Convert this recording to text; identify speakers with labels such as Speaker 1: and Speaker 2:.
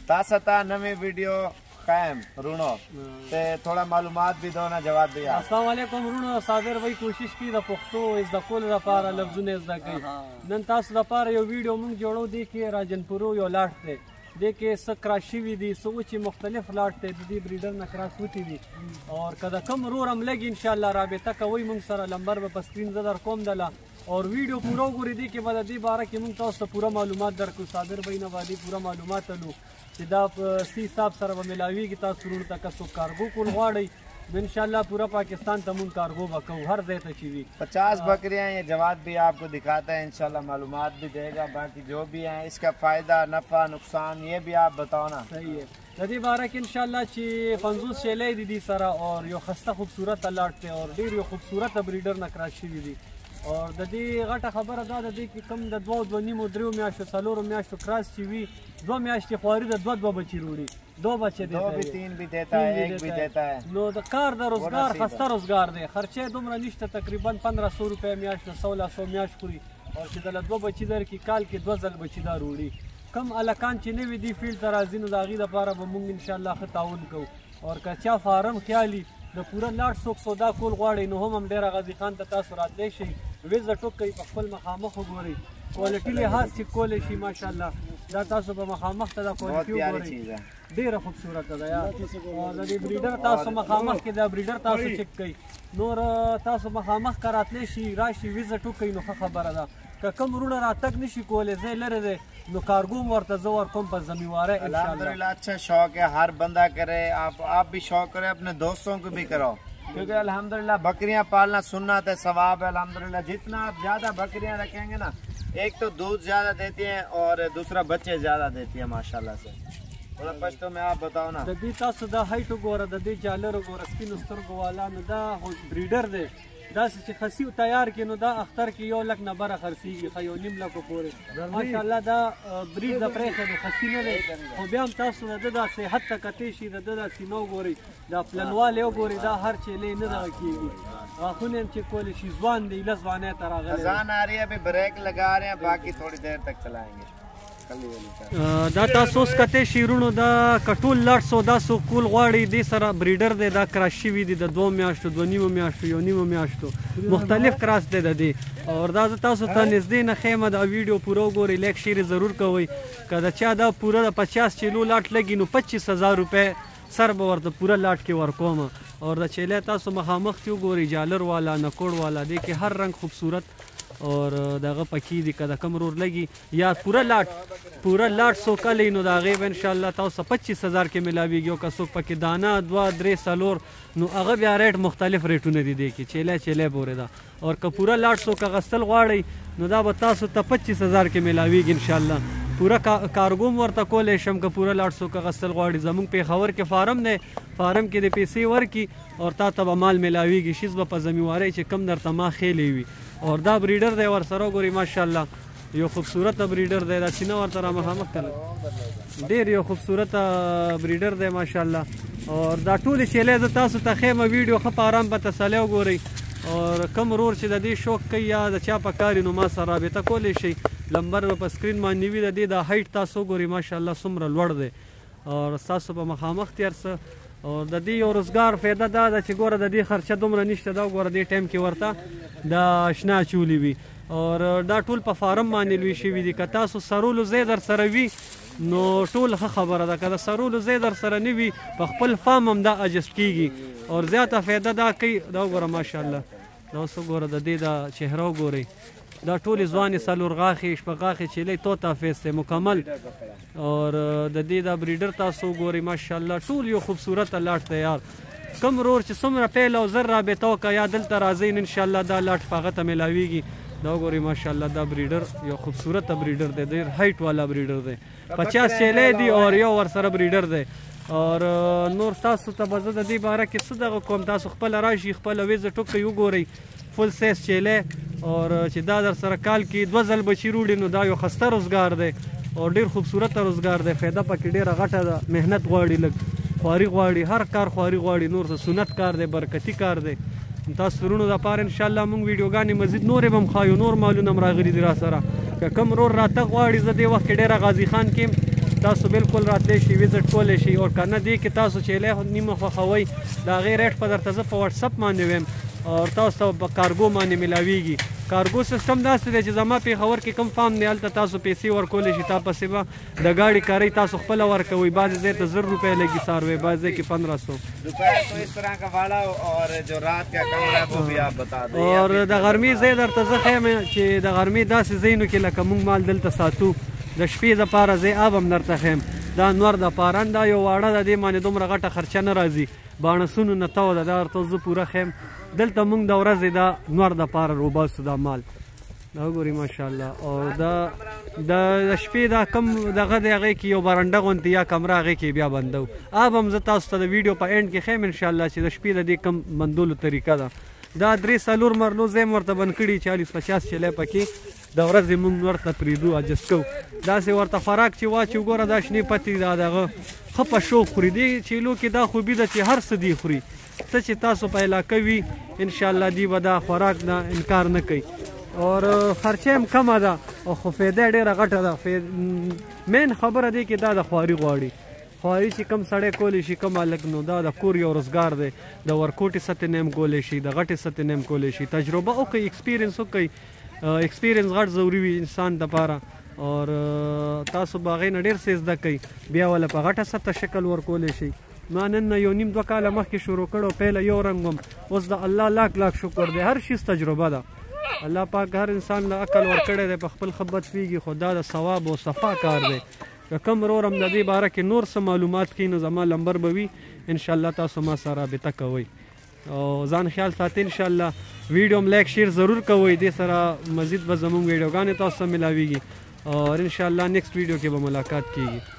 Speaker 1: तासता नवी वीडियो कायम रूणो ते थोड़ा मालूमात भी दो ना जवाब भी
Speaker 2: अस्सलाम वालेकुम रूणो साबिर भाई कोशिश की द पख्तो इस द कोल द पार लफ्ज़ونه इस द कई नन तास द पार यो वीडियो मुंग जोड़ो देखिए राजनपुरो यो लाट थे देखिए सक्राशी भी दी सोची मुख्तलिफ लाट थे दी ब्रीडर नकरास होती दी और कदा कम रोर हम लगी इंशाल्लाह राबता का वही मुंग सर नंबर पर स्क्रीन जदर कम दला और वीडियो पूरा गुरी दी के बाद दी बारह के मुंग तो पूरा मालूमात दर को साबिर भाई ना वादी पूरा मालूमात लो सीधा सी साहब सर मिलावी की तासुर तक सो कार्गो को वाड़ी इंशाल्लाह पूरा पाकिस्तान तमुन कार्गो बको हर जैत चीज़
Speaker 1: 50 बकरियां ये जवाब भी आपको दिखाता है इंशाल्लाह मालूमात भी देगा बाकी जो भी है इसका फायदा नफा नुकसान ये भी आप बताओ ना।
Speaker 2: सही है नदी बारह की इंशाल्लाह ची 50 शेले दीदी सरा और यो खस्ता खूबसूरत अलाटते और ढेर यो खूबसूरत ब्रीडर नकराशी दीदी और ददी घटा खबर अदा ददी कि कम द दो नीमो द्रियो म्याशो सलोरो म्याशो क्रॉस चीवी दो म्याश की ख्वारी द दो बच्ची रूड़ी दो बच्चे देता है,
Speaker 1: 2 भी देता है, एक भी देता है।
Speaker 2: नो द कार द रोजगार खस्ता रोजगार दे खर्चे दुमरा निश्चित तकरीबन 1500 रुपए म्याश न 1600 म्याश पूरी और सीधा दो बच्ची दर की काल के 2 जल बच्ची दार रूड़ी कम अलकान चिने विधि फील्ड तराजीन दागी द पारा बमुंग इंशाल्लाह खताउन को और कच्चा फार्म ख्याली द पूरा लाट सोक सौदा कोल गवाड़ी नो हम डेरा गाजी खान तता सुरात ले शी वेज टोक कई पखल मखामख गोरी क्वालिटी लिहाज से कोले शी माशाल्लाह दा तासो पे मखामख ता क्वालिटी गोरी ढेर खूबसूरत है यार और द ब्रीडर तासो मखामख के द ब्रीडर तासो चेक कई नोर तासो मखामख करातले शी राशि वेज टोक कई नो खबर अदा का कम रूना रातक निशी कोले जे लरे दे नो कार्गो मरता जोर कम पर जमीवार है इंशाल्लाह।
Speaker 1: अल्हम्दुलिल्लाह अच्छा शौक है हर बंदा करे आप भी शौक करे अपने दोस्तों को भी करो क्योंकि अल्हम्दुलिल्लाह बकरियां पालना सुन्नत है सवाब है। अल्हम्दुलिल्लाह जितना आप ज्यादा बकरियां रखेंगे ना एक तो दूध ज्यादा देती हैं और दूसरा बच्चे ज्यादा देती है माशाल्लाह से। थोड़ा पश्तो में आप बताओ ना
Speaker 2: ददी तासो दा हाइट गोरा ददी जालर गोरा स्किन उस्तर गोवाला न दा ब्रीडर दे दस खसी तैयार के नो दा अख्तर की यो लक नबर खरसी की खयो निम लको पूरे माशाल्लाह दा ब्रीड दा प्रेस द खसी ने हो ब्याम तासो दा से हद तक तेशी दा सीनो गोरी दा प्लनवाले गोरी दा हर चले न दा कीगी आखुने हम चेक कोले शिजवान दी लजवाने तरह गले
Speaker 1: अजान आ रही है अभी ब्रेक लगा रहे हैं बाकी थोड़ी देर तक चलाएंगे।
Speaker 2: दा तासोस कते शिरुनो दा कटुल लट सौदा सो कुल गवाड़ी दे सरा ब्रीडर दे दा क्रशी वी दी द 2 म्याशतो 2 नीमो म्याशतो यो नीमो म्याशतो मुख्तलिफ क्रॉस दे दी और दा तासो ता नजदे न खेमा दा वीडियो पूरा गोरी लाइक शेयर जरूर कोई कदा चा दा पूरा 50 किलो लाट लगी नो 25000 रुपए सर बवर तो पूरा लाट के वर्कोम और द चले तासो मखामख क्यों गोरी जालर वाला नकोड़ वाला देखे हर रंग खूबसूरत और दागा पकी दी कदा कमरोर लगी या पूरा लाट सो का लेनो दागे इंशाल्लाह ताऊ 25000 के मिलावीगी का सो पकी दाना 2-3 सालोर नो अगर बिया रेट मुख्तलिफ रेटों ने दी देखी चेले बोरे दा और का पूरा लाट सो का गसल गवाड़ी नो दा बता सो 25000 के मिलावीगी इंशाल्लाह पूरा कार्गो वर्ता कोले शम का पूरा लाट सो का गसल गवाड़ी जमुंग पे खबर के फार्म ने फार्म के दे पैसे वर की और ता तब माल मिलावीगी शिज ब जमीवारे चे कम दर तमा खेली हुई और दा ब्रीडर दे वर सरो गोरी माशाल्लाह यो खूबसूरत ब्रीडर दे दा सीना वर तरह मखामख कर ढेर यो खूबसूरत ब्रीडर दे माशाल्लाह और दा टूल चले द तासो तखेम वीडियो खप आराम ब तसले गोरी और कम रोर चे द शौक कई या द चा पकारी नो मा सर राबता कोले शई लंबर पर स्क्रीन मा नीवी द दा हाइट तासो गोरी माशाल्लाह सुमरा लड़ दे और तासो प मखामख तियर से और द दी रोजगार फायदा दा च गोरा द दी खर्चा दुमरा निश्ते दा गोरा दी टाइम के वर्ता दा शना चूली भी और दा टूल पे फार्म माने लुई शी दी कता सो सरूल जेदर सरवी नो टूल खबर दा कदा सरूल जेदर सर निवी खपल फार्म हम दा अजस कीगी और ज्यादा फायदा दा कई दा गोरा माशाल्लाह दा सो गोरा द दी दा चेहरा गोरे दा टूल जवानी सलूर गाखी शपगाखी चले तोता फेस से मुकम्मल और द दी दा ब्रीडर तासो गोरी माशाल्लाह टूल यो खूबसूरत लाट तैयार कम रोर च सुमरा पहला जर्रा बेतो का या दिल तराजीन इंशाल्लाह दा लाट फागत मिलावीगी दा गोरी माशाल्लाह दा ब्रीडर यो खूबसूरत ब्रीडर दे देर हाइट वाला ब्रीडर दे 50 चले दी और यो वर सर ब्रीडर दे और नूर तासो तबजद दी बारा के सदग कोम तासो खपल राशि खपल वेज टोक यू गोरी फुल सेस चले और च दा दर सर काल की 2 जल बची रूडी नो दा यो खस्ता रोजगार दे और ढेर खूबसूरत रोजगार दे फायदा पकड़ी ढेर घटा दा मेहनत गवाड़ी लग ख्वारी गवाड़ी हर कार ख्वारी गवाड़ी नूर से सुनत कार दे बरकती कार दे तासुरुनो दा पार इंशाल्लाह मुंग वीडियो गानी मजीद नूर बम खायो नूर मालूम रागरी दिरा सरा कम रोर रात गवाड़ी ज दे वक्त डेरा गाजी खान के تاسو بالکل راتلی شي وزټ کولی شي او که نه دې کې تاسو چې نیمه خوښوئ د هغې ریټ په درته زه په وټسپ باندې ویم او تاسو ته په کارګو باندې ملاویږي کارګو سیستم داسې دی چې زما پېښور کې کوم فارم دی هلته تاسو پیسې ورکولی شي تا پسې به د ګاډي کارۍ تاسو خپله ورکوئ بعضې ځای ته 1000 روپۍ لګي څاروی بعض ځای کې 1500
Speaker 1: دوپہر کو اس طرح کا والا اور جو رات کا کمرہ ہے وہ بھی آپ بتا دیں
Speaker 2: اور د غرمې ځای درته زه ښیم چې د غرمې داسې ځایونو کې لکه موږ مال دلته ساتو د شپې دپاره ځای آب هم درته ښیم دا نور د پاران دا یو واړه د دې باندې دومره غټه خرچه نه راځي باڼسونو نه تو ده دا ورته زه پوره ښیم دلته موږ د ورځې دا نور دپاره روباسو دا مال دا وګورئ ماشاءالله او د شپې دا کم دغه دی هغې کې یو برنډه غوندې یا کمره هغې کې بیا بندو آب هم زه تاسو ته د ویډیو په اینډ کې ښیم انشاءالله چې د شپې د دې کم بندولو طریقه ده دا 3-4 مرلو ځای ورته بند کړي 40-50 چلی پکې د ورځې موږ ورته پرېږدو اجست کوو داسې ورته خوراک چې واچو ګوره دا شنې پتې دا دغه ښه په شوق خوري دې چیلو کې دا خوبي ده چې هر څه دی خوري څه چې تاسو په علاقه وي انشاءالله دی به دا خوراک نه انکار نه کوي اور خرچه هم کمه ده او خو فایده ډېره غټه ده مین خبره دی کې دا د خواري غواړي خواري چې کم سړی کولی شي کم هلک نو دا د کور یو روزګار دی د ورکوټې سطحې نه هم کولی شي د غټې سطحې نه هم کولی شي تجربه وکړئ ایکسپیرینس وکړئ ایکسپیرینس غټ ضروري وي انسان دپاره اور تاسو به هغې نه ډېر څه زده کوئ بیا وله په غټه سطحه شکل ورکولی شي ما نن نه 1.5-2 کاله مخکې شروع کړو پیله یو رنګ وم اوس د الله لاک شکر دی هر شیز تجربه ده الله پاک هر انسان له عقل ورکړی دی په خپل ښه بد پوهېږي خو دا د ثواب او صفا کار دی که کوم رورم د دې باره کې نور څه معلومات کوي نو زما نمبر به وي انشاءالله تاسو ما سره رابطه کوئ او ځان خیال ساتئ انشاءالله ویډیو هم لایک شیر ضرور کوئ دې سره مزید به زموږ ویډیوګانې تاسو ته ملاویږي اور انشاءالله نیکسټ ویډیو کې به ملاقات کیږي